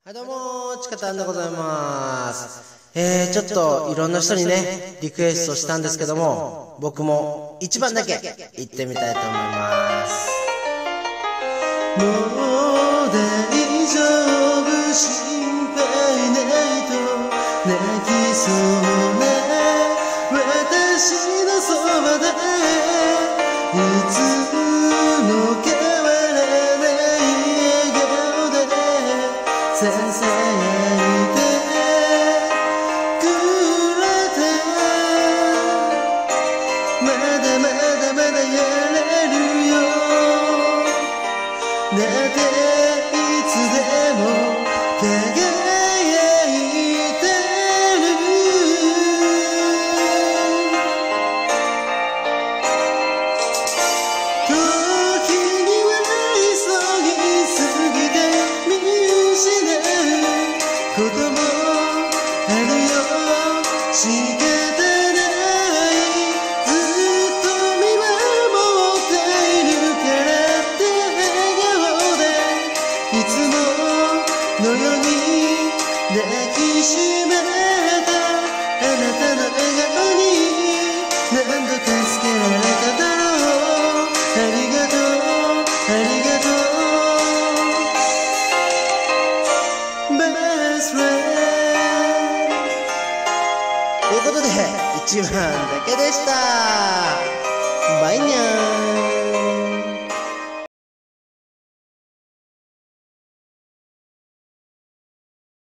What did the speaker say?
はいどうも、ちかたんでございます。ちょっといろんな人にね、リクエストしたんですけども、僕も一番だけ言ってみたいと思います。もう大丈夫、心配ないと泣きそうな私のそばでいつも変わらない笑顔でささやいてくれて、まだまだまだやれるよ、だっていつでも輝いてる。時には急ぎすぎて見失うこともあるよ、仕方ない、ずっと見守っているからって笑顔でいつものように抱きしめたあなたの笑顔に何度助けられただろう。ありがとう、ありがとう、Best friend ということで1番だけでした。バイニャー。